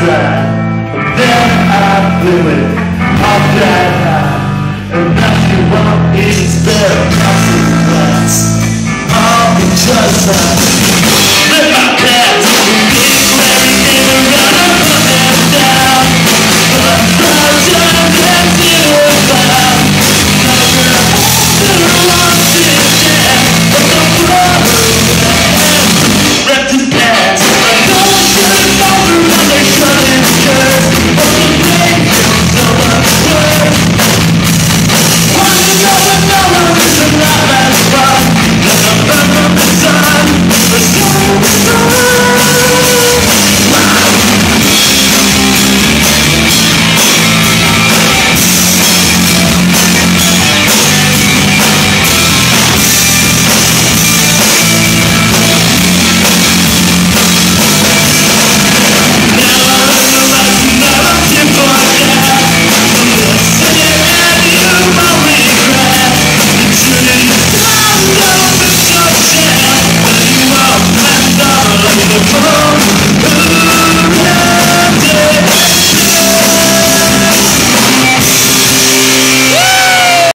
right. Then I blew it off that night. And now she won't eat spare consequence. All because I let my cat